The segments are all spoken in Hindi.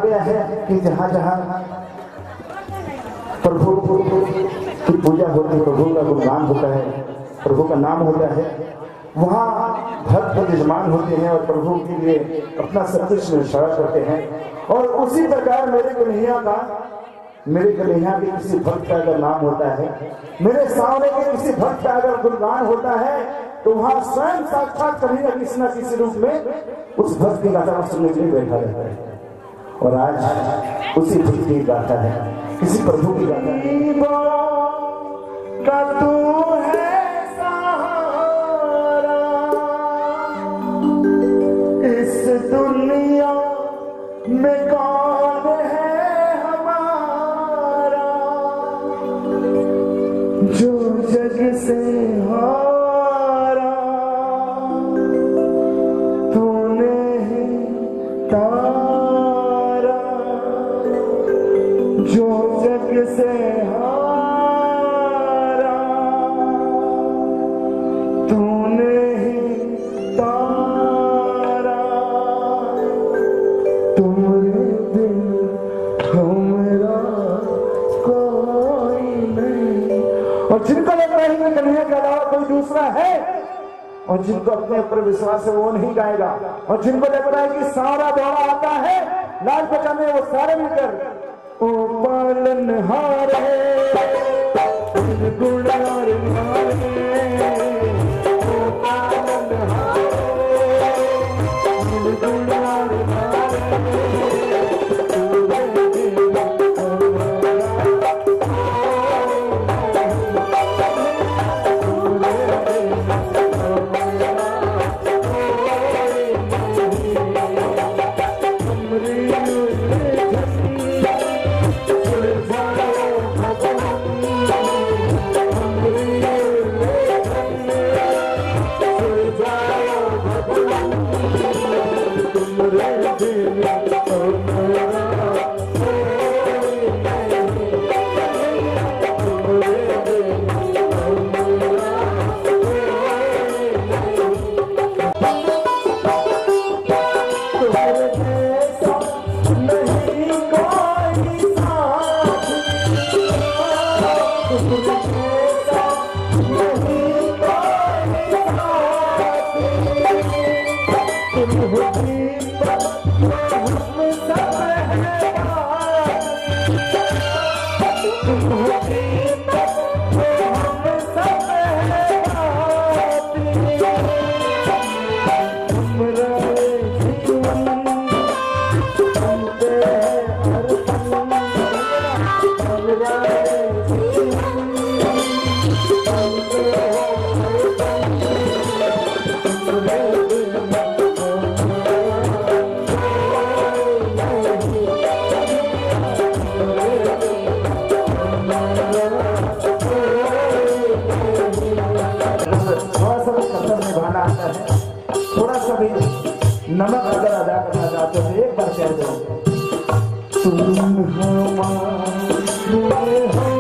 गया है कि जहाँ जहाँ प्रभु की पूजा होती है, प्रभु का गुणगान होता है, प्रभु का नाम होता है, वहाँ भक्त विराजमान होते हैं और प्रभु के लिए अपना सब कुछ निछावर करते हैं। और उसी प्रकार मेरे कन्हैया के किसी भक्त का अगर नाम होता है, मेरे सामने के किसी भक्त का अगर गुणगान होता है, तो वहाँ स्वयं साक्षात कन्हैया किसी न किसी रूप में उस भक्त की गाथा सुनने के लिए बैठा रहता है। और आज उसी भक्त की गाथा है, किसी प्रभु की गाथा दुनिया में कौन है हमारा, जो जग से हारा, तूने ही तारा, जो जग से हारा, तूने ही तारा, और जिनको लगता है कि कन्हैया के अलावा कोई दूसरा है, और जिनको अपने ऊपर विश्वास है वो नहीं गाएगा, और जिनको लगता है कि सारा दौड़ा आता है लाल बचाने, वो सारे मिलकर ओ पालनहार है, गुणगान नमक अगर अदा करना चाहते हो एक बार कह दो, तुम हमारे हो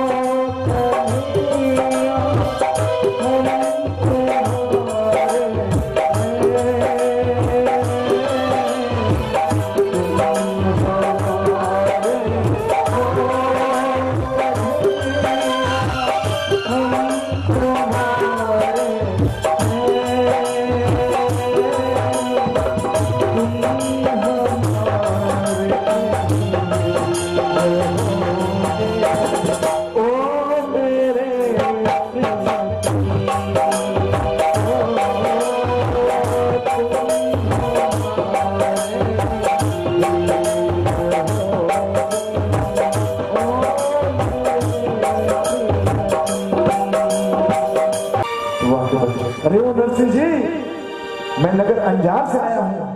मैं नगर अंजार से आया हूँ।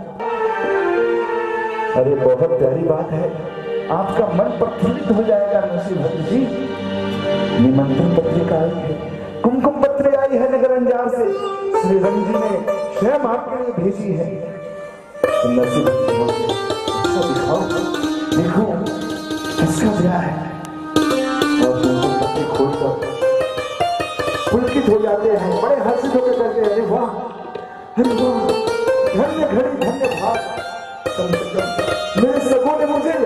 अरे बहुत प्यारी बात है, आपका मन प्रफुल्लित हो जाएगा नरसिंह भक्त जी। निमंत्रण पत्रिका आई है, कुमकुम पत्र आई है नगर अंजार से, श्री रंग जी ने स्वयं आपके लिए भेजी है। तो नरसिंह भक्त बोलते दिखाओ, देखो किसका ब्याह है। और कुमकुम पत्र खोलकर पुलकित हो जाते हैं, बड़े हर्षित होकर कहते हैं, अरे वाह, धन्य घड़ी धन्य भाग, मेरे सगों ने मुझे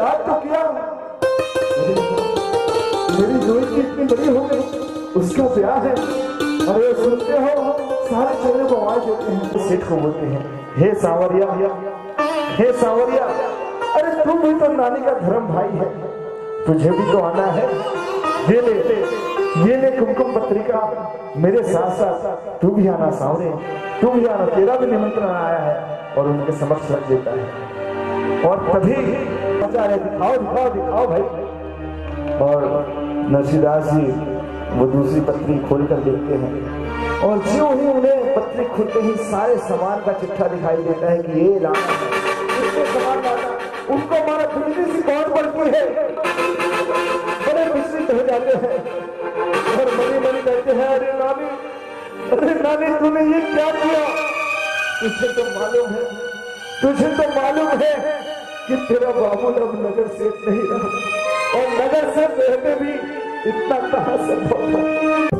बड़ी हो गई, उसका ब्याह है। अरे सुनते हो, सारे चेहरे को आवाज देते हैं, सेठ को बोलते हैं, हे सांवरिया, हे सांवरिया, अरे तुम भी तो नानी का धर्म भाई है, तुझे भी तो आना है। ये ले कुमकुम पत्रिका, मेरे साथ साथ तू भी आना सांवरे, तू भी आना, तेरा भी निमंत्रण आया है। और उनके समक्ष रख देता है और तभी बचा है, दिखाओ दिखाओ दिखाओ भाई। और नरसिंहदास जी वो दूसरी पत्री खोल कर देखते हैं और जो ही उन्हें पत्री खुलते ही सारे सामान का चिट्ठा दिखाई देता है कि ये लाना है, इसको सामान लाना। उनको हमारा थोड़ी सी कौन पड़ती है, बड़े विचलित हो जाते हैं और मनी मनी कहते हैं, अरे नानी तूने ये क्या किया? तुझे तो मालूम है कि तेरा बाबू अब नगर सेठ नहीं रहा और नगर से रहते भी इतना कहां संभव था।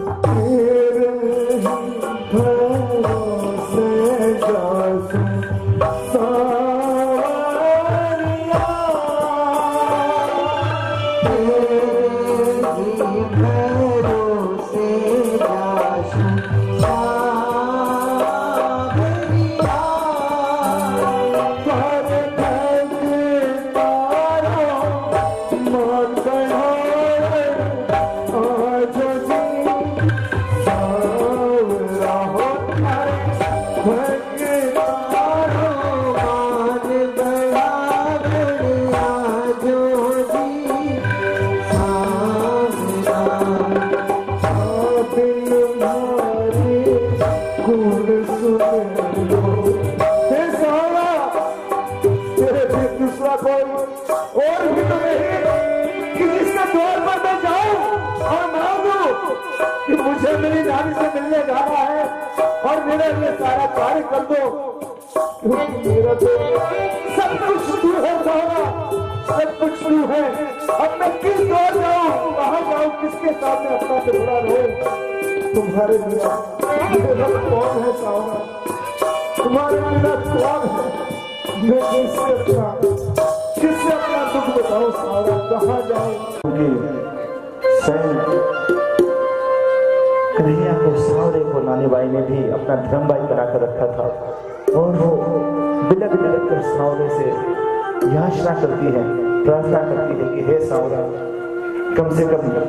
मुझे मेरी नानी से मिलने जाना है और मेरा ये सारा कार्य कर दो, क्योंकि मेरा तो सब कुछ तू है सारा, सब कुछ तू है। अब मैं किस दौर जाऊं, कहाँ जाऊं, किसके सामने अपना टुकड़ा रहे? तुम्हारे बिना मेरा कौन है सारा, तुम्हारे बिना कौन है? मैं किससे अपना दुख बताऊं सारा, कहाँ जाऊं? कन्हैया को सांवरे को नानी बाई ने भी अपना धर्म भाई बनाकर रखा था और वो बिलक बिलक कर सांवरे से याचना करती है, प्रार्थना करती है कि हे सांवरा, कम से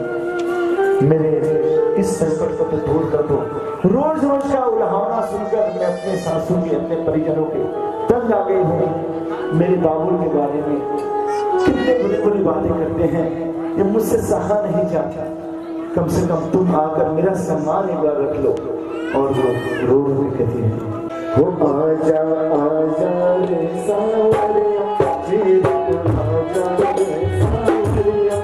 कम मेरे इस संकट को तो दूर कर दो। रोज रोज का उल्हावना सुनकर मैं अपने सासू के, अपने परिजनों के तंग आ गई हूँ। मेरे बाबुल के बारे में कितने बुरी बुरी बातें करते हैं, ये मुझसे सहा नहीं जाता। कम से कम तुम आकर मेरा सम्मान एक बार रख लो। और वो रो रो के कहती है, वो आजा आजा रे सांवरिया, आजा रे सांवरिया,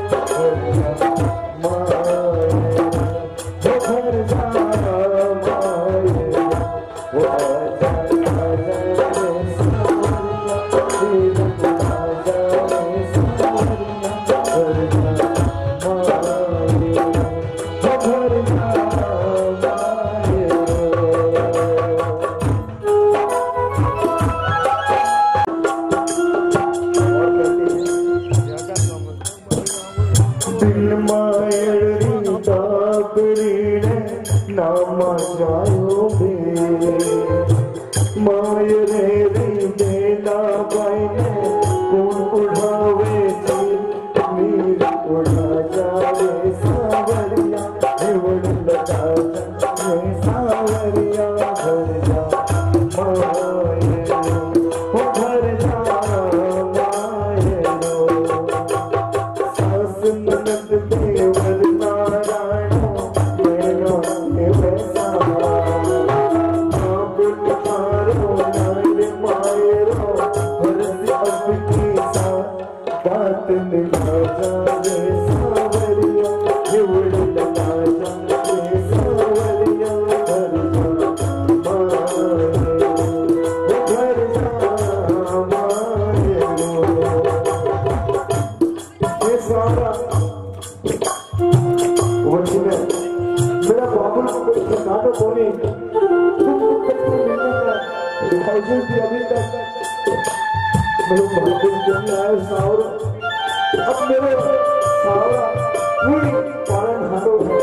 अब मेरे सारा पूरी कारण हाथों है।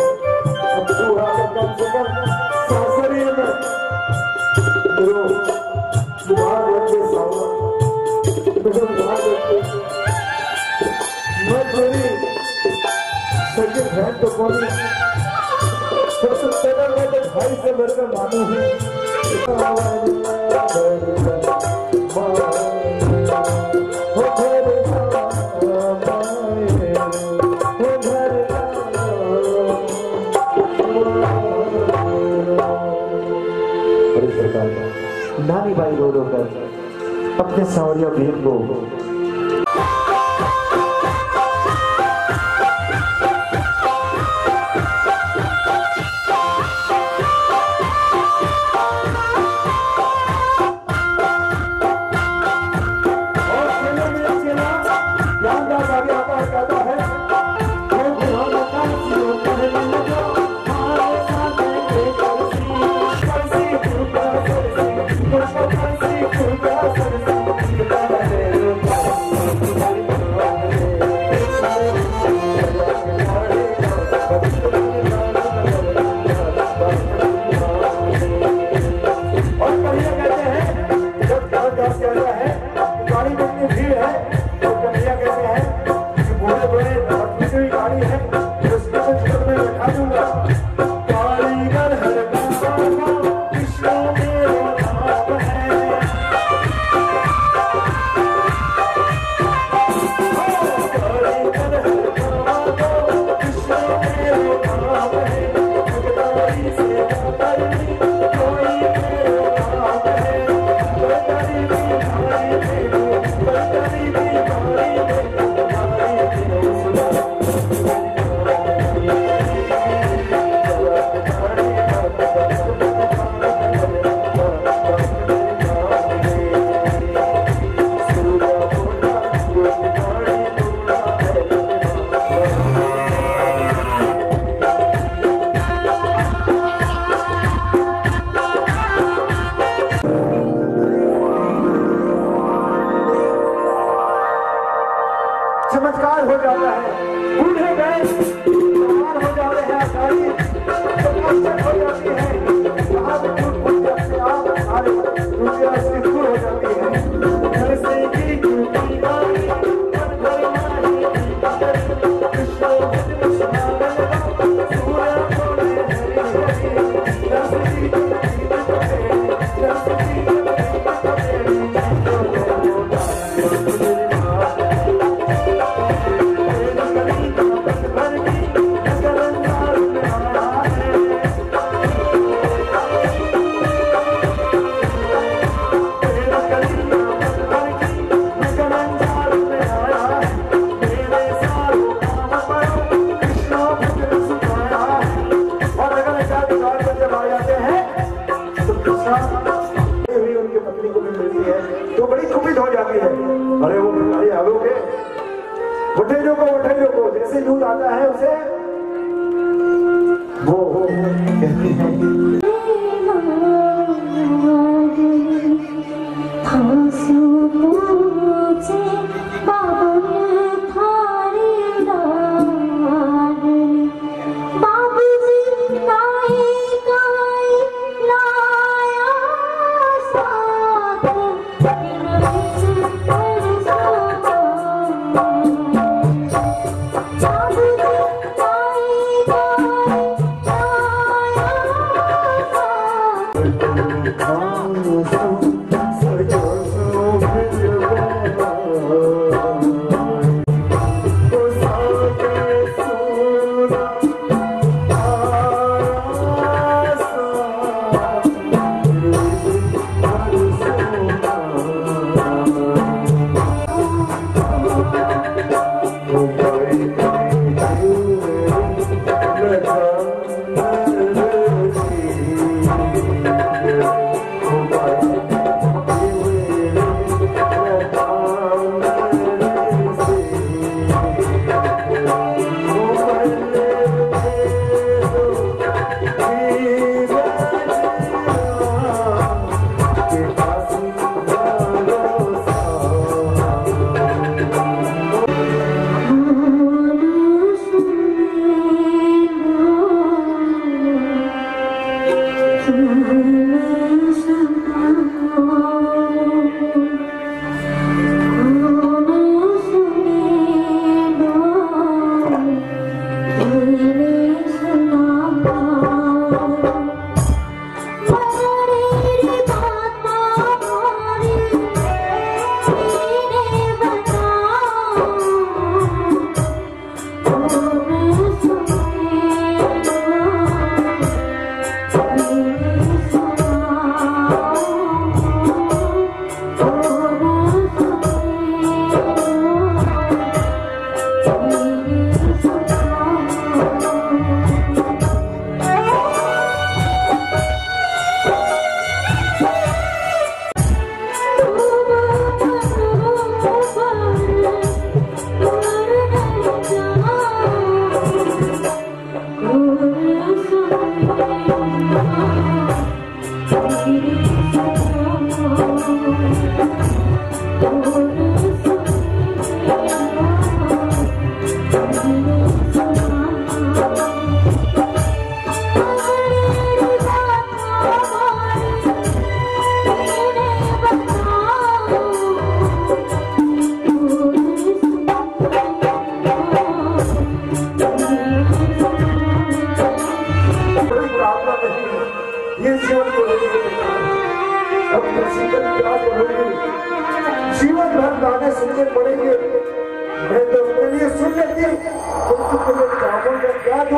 बहन तो कौन सबसे पहले मैं तो भाई से बढ़कर मानू हूँ। नानी बाई रो रो कर अपने सांवरिया भीम को चमत्कार हो जाता है। बूढ़े गए सवार हो जाते हैं, आसानी हो जाती है, कहाँ से टूट फूट जाते आप सारे रुपया से दूर हो जाती है। घर से की टूटी गाड़ी उनकी पत्नी को भी मिलती है तो बड़ी कुपित हो जाती है। अरे वो भिखारी आलोगे उठेजो को जैसे दूध आता है उसे वो कहती है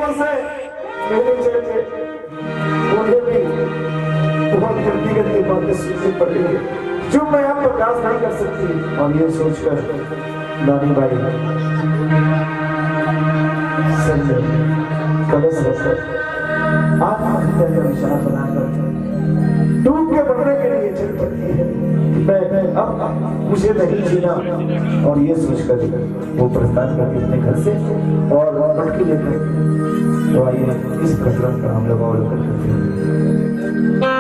सालों से मेरे चलते मुझे भी बहुत व्यक्तिगत बातें सुननी पड़ रही है जो मैं आप प्रकाश नहीं कर सकती। और ये सोचकर नानी बाई संजय कलश रखकर आप हृदय का निशाना बनाकर डूब के बढ़ने के लिए चल पड़ती है। मैं अब मुझे नहीं जीना और ये सोचकर वो प्रस्थान करके अपने घर से और मटकी लेकर तो आइए इस प्रकरण का हम लोग अवलोकन करते हैं।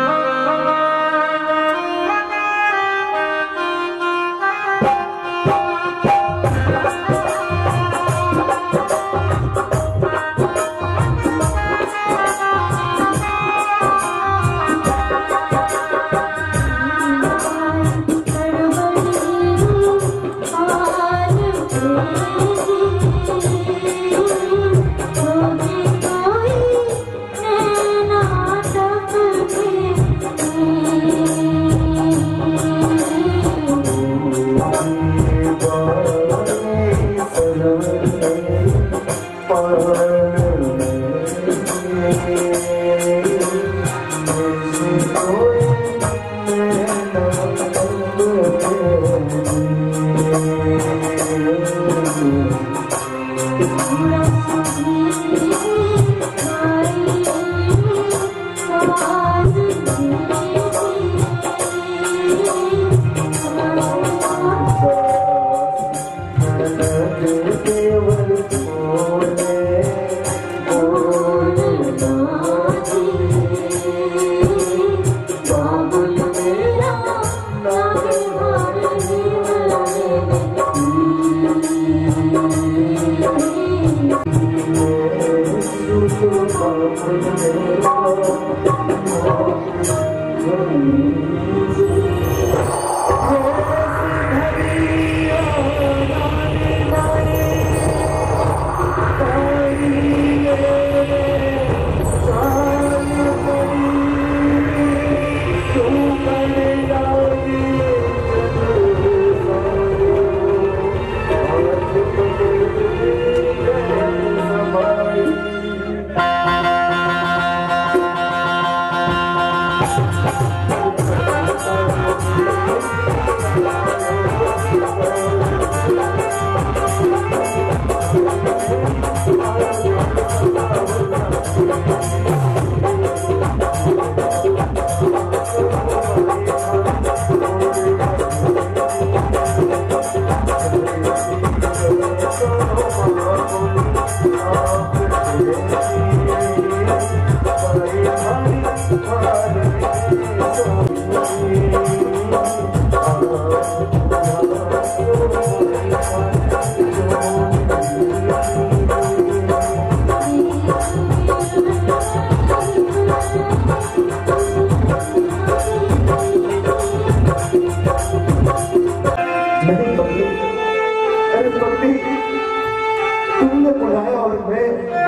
तुमने बुलाया और मैं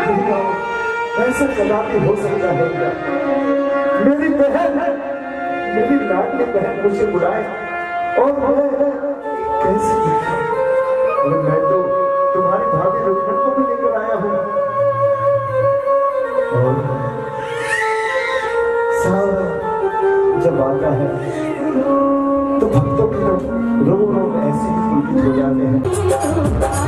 ऐसा कदापि हो सकता है क्या? मेरी बहन, मेरी लाडली बहन मुझे बुलाए और मैं कैसे देखा? मैं तो तुम्हारी भाभी रुक्मण को भी लेकर आया हूँ और सारा जब आता है तो भक्तों के रो रो ऐसे ही पुलकित हो जाते हैं।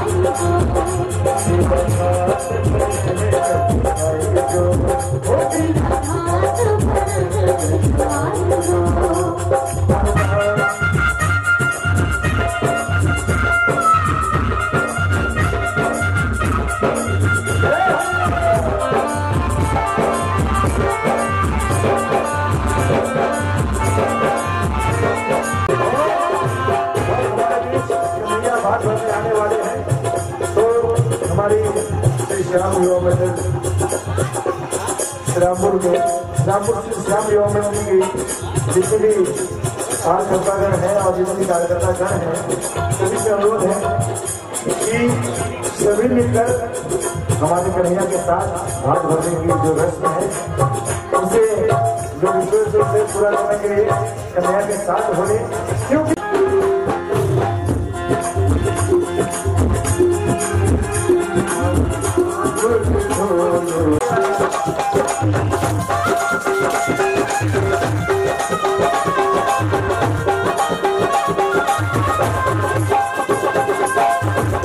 आने वाले हैं तो हमारी श्याम युवा मंडल श्यामपुर श्याम युवा मंडल की जितने भी कार्यकर्तागण हैं और जितने भी कार्यकर्तागण हैं सभी से अनुरोध है कि सभी मिलकर हमारे कन्हैया के साथ हाथ भरने की जो रस्म है उसे जो विशेष रूप से पूरा करने के लिए कन्हैया के साथ होने, क्योंकि Oh,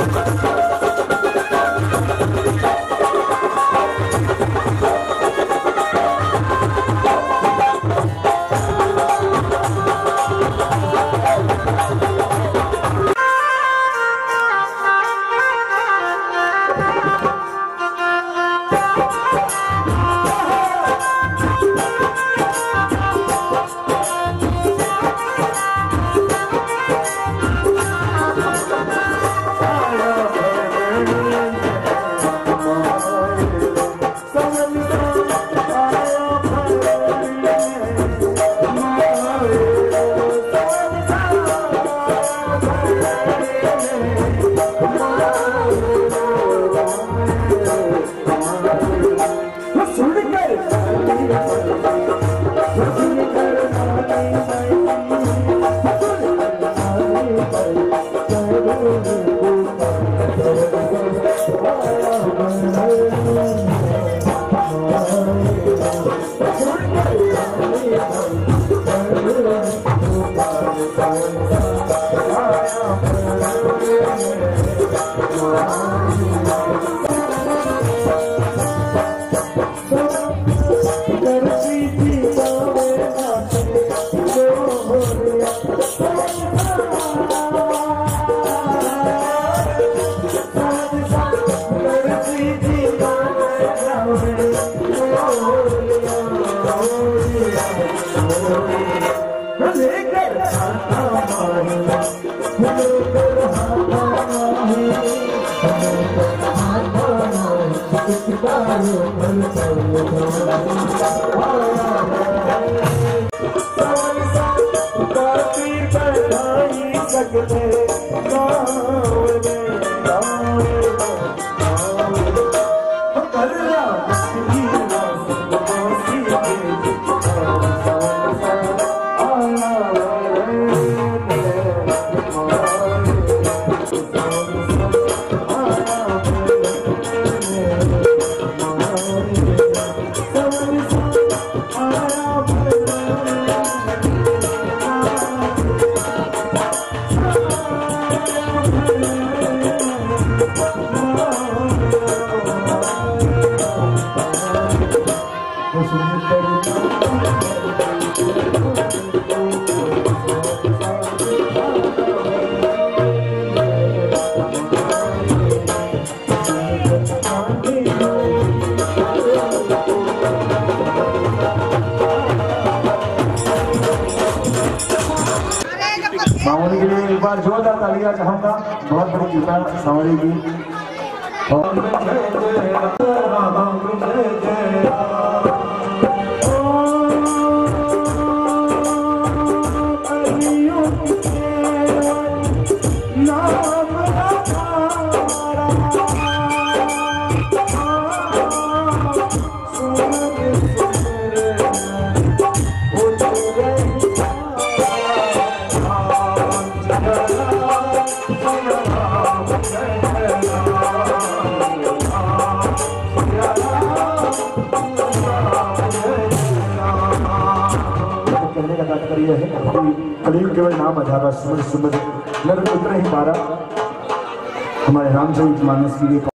सावरी के लिए एक बार जोरदार तालियां चाहूंगा। बहुत बड़ी कृपा सावरी की। करीब केवल नाम अधारा सुमर सुमर नर पुत्र ही पारा हमारे रामचरित मानस के लिए